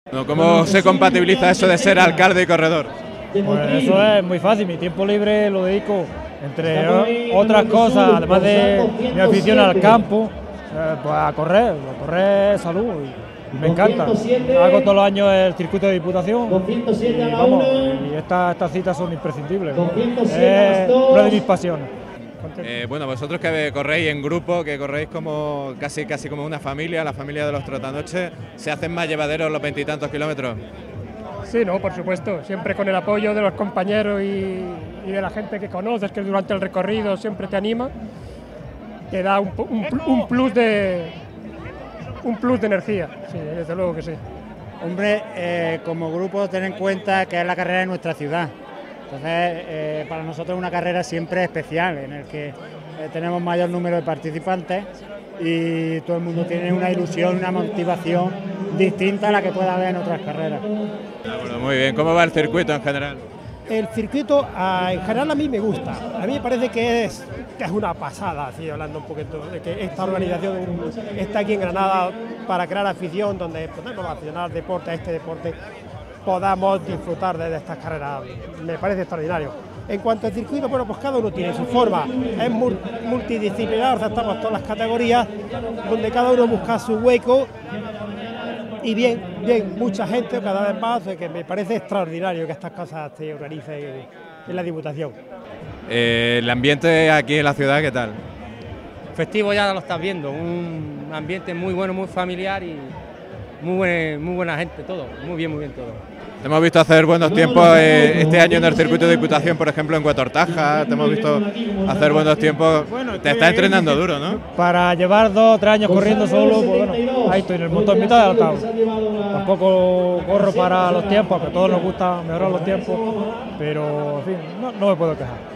Bueno, ¿cómo se compatibiliza eso de ser alcalde y corredor? Pues eso es muy fácil, mi tiempo libre lo dedico, entre otras cosas, además de mi afición al campo, pues a correr salud. Me encanta. Hago todos los años el circuito de Diputación y vamos, y estas citas son imprescindibles. Es una de mis pasiones. Bueno, vosotros que corréis en grupo, que corréis como casi como una familia, la familia de los Trotanoches, ¿se hacen más llevaderos los 20 y tantos kilómetros? Sí, no, por supuesto, siempre con el apoyo de los compañeros y de la gente que conoces, que durante el recorrido siempre te anima, te da un plus de energía, sí, desde luego que sí. Hombre, como grupo ten en cuenta que es la carrera de nuestra ciudad, entonces para nosotros es una carrera siempre especial, en el que tenemos mayor número de participantes y todo el mundo tiene una ilusión, una motivación distinta a la que pueda haber en otras carreras. Bueno, muy bien, ¿cómo va el circuito en general? El circuito en general a mí me gusta, a mí me parece que es una pasada, así hablando un poquito, de que esta organización está aquí en Granada para crear afición, donde podemos aficionar al deporte, a este deporte, podamos disfrutar de estas carreras, me parece extraordinario. En cuanto al circuito, bueno, pues cada uno tiene su forma, es multidisciplinar, o sea, estamos todas las categorías, donde cada uno busca su hueco. Y bien, mucha gente cada vez más, que me parece extraordinario que estas cosas se organicen en la Diputación. El ambiente aquí en la ciudad, ¿qué tal? Festivo ya lo estás viendo, un ambiente muy bueno, muy familiar y muy buena gente, todo, muy bien todo. Te hemos visto hacer buenos tiempos este año en el circuito de Diputación, por ejemplo en Huetortaja, te hemos visto hacer buenos tiempos. Te estás entrenando duro, ¿no? Para llevar 2 o 3 años corriendo solo, pues bueno, ahí estoy en el montón, mitad de altavoz. Tampoco corro para los tiempos, que a todos nos gusta mejorar los tiempos, pero en fin, no me puedo quejar.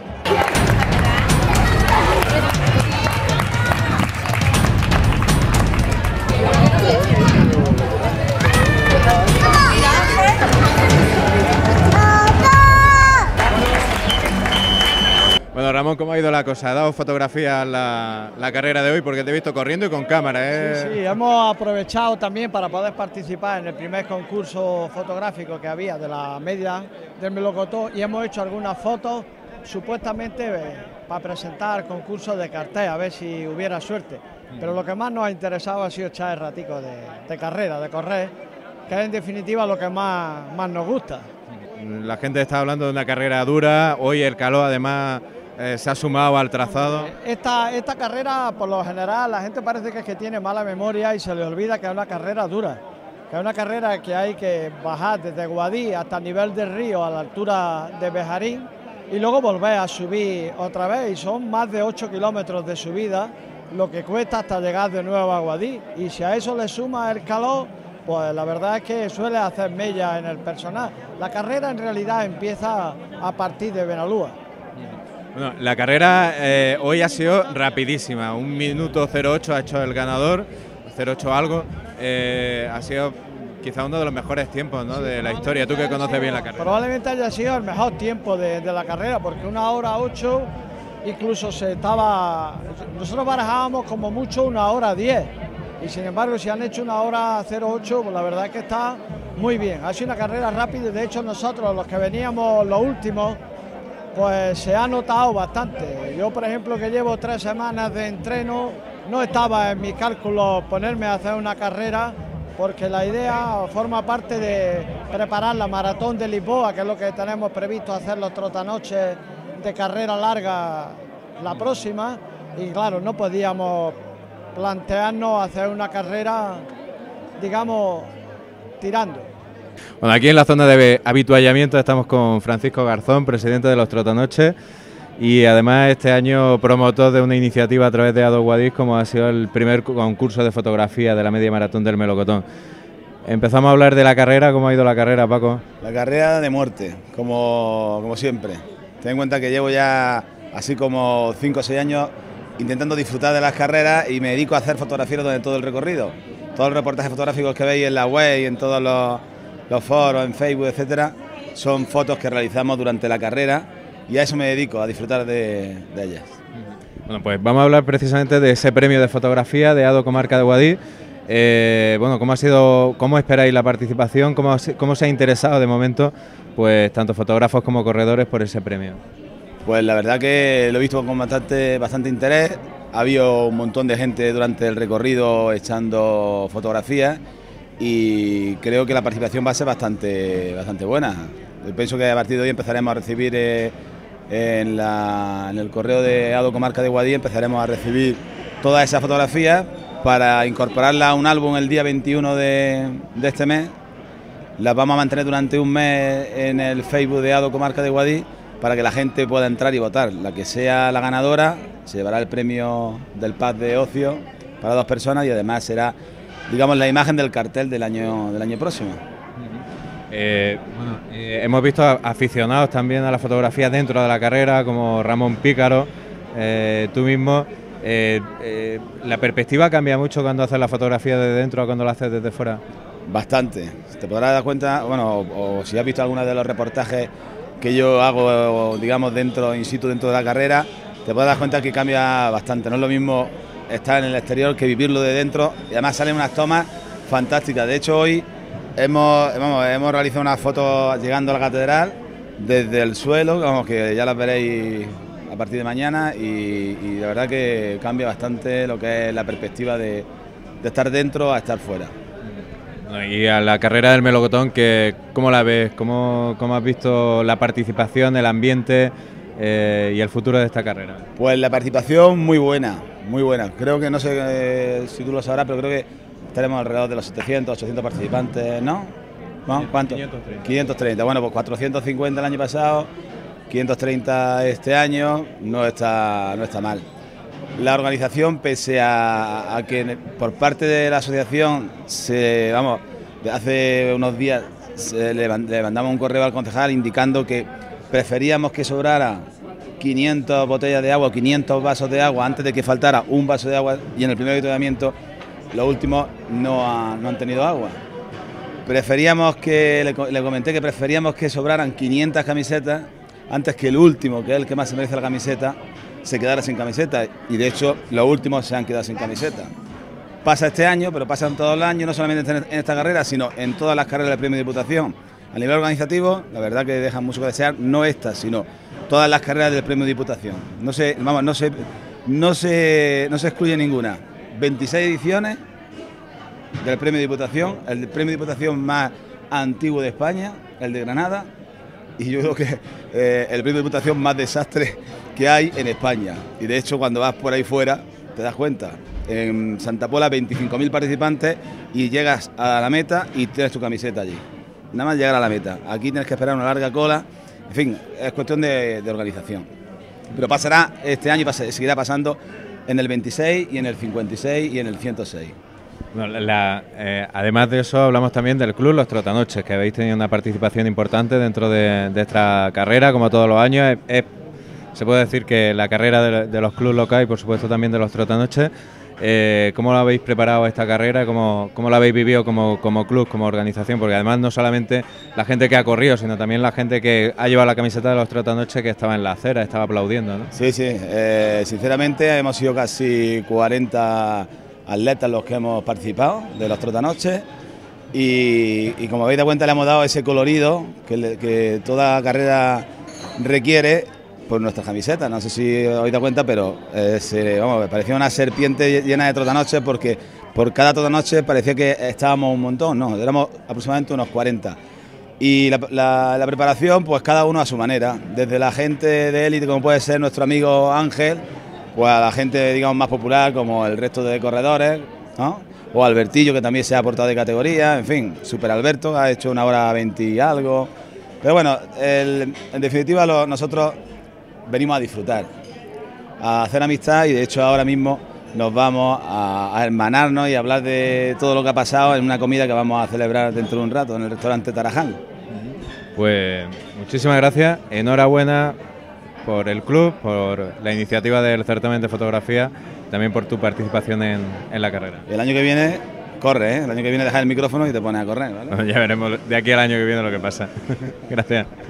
Bueno, Ramón, ¿cómo ha ido la cosa? ¿Ha dado fotografías la carrera de hoy? Porque te he visto corriendo y con cámara, ¿eh? Sí, hemos aprovechado también para poder participar en el primer concurso fotográfico que había de la media del melocotón y hemos hecho algunas fotos supuestamente para presentar concursos de cartel, a ver si hubiera suerte. Pero lo que más nos ha interesado ha sido echar el ratico de carrera, de correr, que es en definitiva lo que más nos gusta. La gente está hablando de una carrera dura, hoy el calor además se ha sumado al trazado. Esta carrera, por lo general, la gente parece que tiene mala memoria y se le olvida que es una carrera dura, que es una carrera que hay que bajar desde Guadí hasta el nivel del río a la altura de Bejarín y luego volver a subir otra vez, y son más de 8 kilómetros de subida lo que cuesta hasta llegar de nuevo a Guadí, y si a eso le suma el calor, pues la verdad es que suele hacer mella en el personal. La carrera en realidad empieza a partir de Benalúa. Bueno, la carrera hoy ha sido rapidísima, 1 minuto 08 ha hecho el ganador, 08 algo, ha sido quizá uno de los mejores tiempos, ¿no?, de la historia, tú que conoces bien la carrera. Probablemente haya sido el mejor tiempo de la carrera, porque 1 hora 8 incluso nosotros barajábamos como mucho 1 hora 10, y sin embargo si han hecho 1 hora 08, pues la verdad es que está muy bien, ha sido una carrera rápida, y de hecho nosotros los que veníamos los últimos, pues se ha notado bastante. Yo, por ejemplo, que llevo 3 semanas de entreno, no estaba en mis cálculos ponerme a hacer una carrera, porque la idea forma parte de preparar la maratón de Lisboa, que es lo que tenemos previsto hacer los trotanoches de carrera larga la próxima, y claro, no podíamos plantearnos hacer una carrera, digamos, tirando. Bueno, aquí en la zona de habituallamiento estamos con Francisco Garzón, presidente de los Trotanoches, y además este año promotor de una iniciativa a través de ADO Guadix, como ha sido el primer concurso de fotografía de la media maratón del melocotón. Empezamos a hablar de la carrera. ¿Cómo ha ido la carrera, Paco? La carrera de muerte, como siempre. Ten en cuenta que llevo ya así como 5 o 6 años intentando disfrutar de las carreras y me dedico a hacer fotografías durante todo el recorrido. Todos los reportajes fotográficos que veis en la web y en todos los foros, en Facebook, etcétera, son fotos que realizamos durante la carrera y a eso me dedico, a disfrutar de ellas. Bueno, pues vamos a hablar precisamente de ese premio de fotografía de ADO Comarca de Guadix. Bueno, ¿cómo esperáis la participación? ¿Cómo se ha interesado de momento, pues tanto fotógrafos como corredores por ese premio? Pues la verdad que lo he visto con bastante interés. Ha habido un montón de gente durante el recorrido echando fotografías y creo que la participación va a ser bastante buena. Yo pienso que a partir de hoy empezaremos a recibir en el correo de ADO Comarca de Guadix, empezaremos a recibir todas esas fotografías para incorporarlas a un álbum el día 21 de este mes. Las vamos a mantener durante un mes en el Facebook de ADO Comarca de Guadix para que la gente pueda entrar y votar. La que sea la ganadora se llevará el premio del Pack de Ocio para 2 personas y además será, digamos, la imagen del cartel del año próximo. Hemos visto aficionados también a la fotografía dentro de la carrera, como Ramón Pícaro, tú mismo. ¿La perspectiva cambia mucho cuando haces la fotografía desde dentro a cuando la haces desde fuera? Bastante. Te podrás dar cuenta, bueno, o si has visto alguno de los reportajes que yo hago, digamos, in situ dentro de la carrera, te podrás dar cuenta que cambia bastante. No es lo mismo estar en el exterior que vivirlo de dentro, y además salen unas tomas fantásticas. De hecho, hoy hemos realizado unas fotos llegando a la catedral desde el suelo, vamos, que ya las veréis a partir de mañana, y la verdad que cambia bastante lo que es la perspectiva de estar dentro a estar fuera. Y a la carrera del melocotón, ¿cómo la ves? ¿Cómo has visto la participación, el ambiente y el futuro de esta carrera? Pues la participación muy buena, muy buena. Creo que, no sé si tú lo sabrás, pero creo que estaremos alrededor de los 700, 800 participantes, ¿no? ¿Cuánto? 530. Bueno, pues 450 el año pasado, 530 este año, no está mal. La organización, pese a que por parte de la asociación, hace unos días le mandamos un correo al concejal indicando que preferíamos que sobrara 500 botellas de agua, 500 vasos de agua antes de que faltara un vaso de agua, y en el primer avituallamiento los últimos no han tenido agua. Le comenté que preferíamos que sobraran 500 camisetas antes que el último, que es el que más se merece la camiseta, se quedara sin camiseta, y de hecho los últimos se han quedado sin camiseta. Pasa este año, pero pasa en todos los años, no solamente en esta carrera, sino en todas las carreras del Premio de Diputación. A nivel organizativo, la verdad que dejan mucho que desear, no esta, sino todas las carreras del Premio de Diputación. No se excluye ninguna. 26 ediciones del Premio de Diputación, el Premio de Diputación más antiguo de España, el de Granada, y yo creo que el Premio de Diputación más desastre que hay en España. Y de hecho, cuando vas por ahí fuera, te das cuenta. En Santa Pola, 25.000 participantes y llegas a la meta y tienes tu camiseta allí. Nada más llegar a la meta. Aquí tienes que esperar una larga cola. En fin, es cuestión de organización. Pero pasará este año y seguirá pasando en el 26 y en el 56 y en el 106. Bueno, además de eso, hablamos también del club Los Trotanoches, que habéis tenido una participación importante dentro de esta carrera, como todos los años. Se puede decir que la carrera de los clubes locales y por supuesto también de Los Trotanoches. ¿Cómo lo habéis preparado esta carrera? ¿Cómo lo habéis vivido como club, como organización? Porque además no solamente la gente que ha corrido, sino también la gente que ha llevado la camiseta de Los Trotanoches, que estaba en la acera, estaba aplaudiendo, ¿no? Sí, sinceramente hemos sido casi 40 atletas los que hemos participado de Los Trotanoches, y como habéis dado cuenta, le hemos dado ese colorido que toda carrera requiere por nuestras camisetas. No sé si os habéis dado cuenta, pero me parecía una serpiente llena de trotanoches, porque por cada trotanoche parecía que estábamos un montón, no, éramos aproximadamente unos 40. Y la preparación, pues cada uno a su manera, desde la gente de élite, como puede ser nuestro amigo Ángel, pues a la gente, digamos, más popular, como el resto de corredores, ¿no? O Albertillo, que también se ha aportado de categoría, en fin, Super Alberto, ha hecho 1:20 y algo. Pero bueno, en definitiva nosotros venimos a disfrutar, a hacer amistad, y de hecho ahora mismo nos vamos a hermanarnos y a hablar de todo lo que ha pasado en una comida que vamos a celebrar dentro de un rato en el restaurante Tarajal. Pues muchísimas gracias, enhorabuena por el club, por la iniciativa del certamen de fotografía, también por tu participación en la carrera. El año que viene corre, el año que viene dejas el micrófono y te pones a correr, ¿vale? Bueno, ya veremos de aquí al año que viene lo que pasa. Gracias.